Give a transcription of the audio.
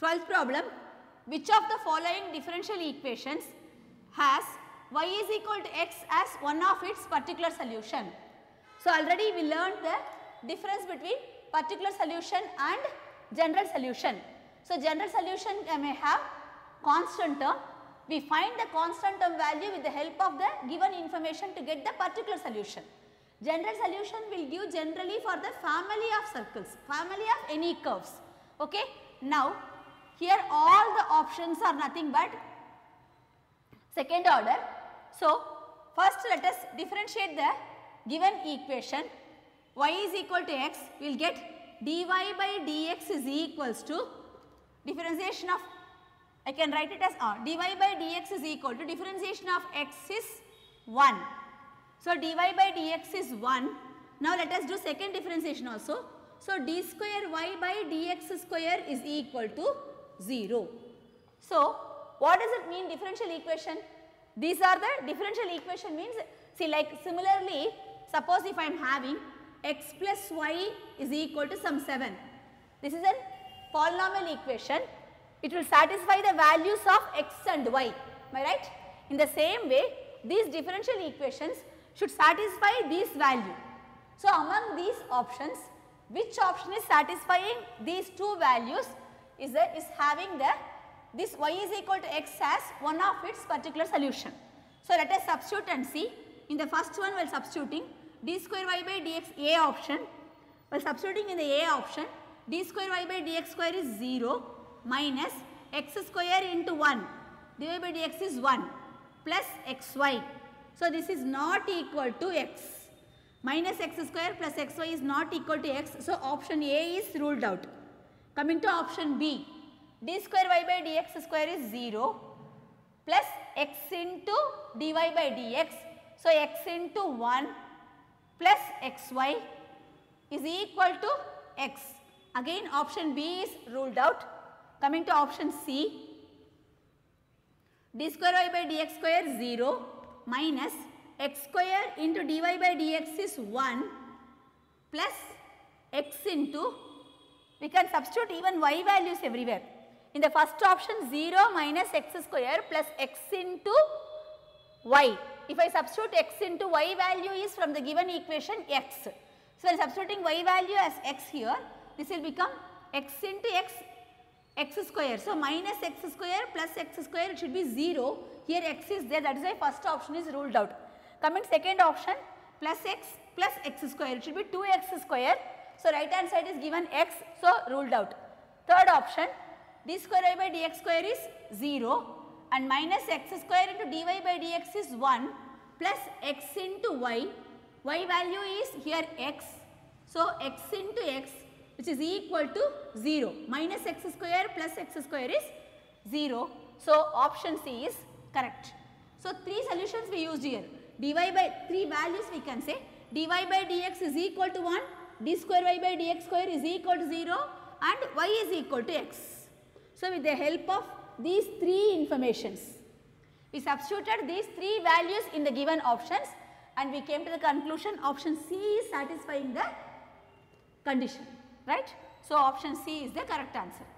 12th problem, which of the following differential equations has y is equal to x as one of its particular solution? So, already we learned the difference between particular solution and general solution. So, general solution may have constant term. We find the constant term value with the help of the given information to get the particular solution. General solution will give generally for the family of circles, family of any curves. Okay. Now, here all the options are nothing but second order. So, first let us differentiate the given equation. Y is equal to x, we will get dy by dx is equals to differentiation of, I can write it as dy by dx is equal to differentiation of x is 1. So, dy by dx is 1. Now, let us do second differentiation also. So, d square y by dx square is equal to 0. So, what does it mean differential equation? These are the differential equation means, see like similarly, suppose if I am having x plus y is equal to some 7. This is a polynomial equation. It will satisfy the values of x and y. Am I right? In the same way, these differential equations should satisfy this value. So, among these options, which option is satisfying these two values is having the this y is equal to x as one of its particular solution. So, let us substitute and see. In the first one, while substituting d square y by dx a option, while substituting in the a option, d square y by dx square is 0 minus x square into 1, dy by dx is 1 plus xy. So, this is not equal to x, minus x square plus xy is not equal to x. So, option A is ruled out. Coming to option B, d square y by dx square is 0 plus x into dy by dx. So, x into 1 plus xy is equal to x. Again option B is ruled out. Coming to option C, d square y by dx square 0 minus x square into dy by dx is 1 plus x into, we can substitute even y values everywhere. In the first option 0 minus x square plus x into y. If I substitute x into y value is from the given equation x. So, while substituting y value as x here, this will become x into x square. So, minus x square plus x square, it should be 0. Here x is there, that is why first option is ruled out. Coming second option, plus x square, it should be 2x square. So, right hand side is given x, so ruled out. Third option, d square y by dx square is 0 and minus x square into dy by dx is 1 plus x into y. Y value is here x. So, x into x, which is equal to 0, minus x square plus x square is 0. So, option C is correct. So, three solutions we used here, dy by three values we can say, dy by dx is equal to 1, d square y by dx square is equal to 0 and y is equal to x. So, with the help of these three informations, we substituted these three values in the given options and we came to the conclusion option C is satisfying the condition, right. So, option C is the correct answer.